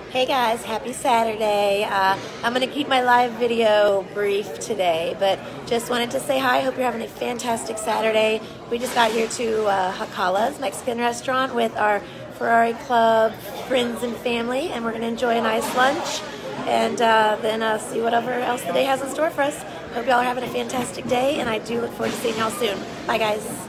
Hey guys, happy Saturday. I'm going to keep my live video brief today, but just wanted to say hi. Hope you're having a fantastic Saturday. We just got here to Hakala's Mexican restaurant with our Ferrari Club friends and family, and we're going to enjoy a nice lunch and then see whatever else the day has in store for us. Hope y'all are having a fantastic day, and I do look forward to seeing y'all soon. Bye guys.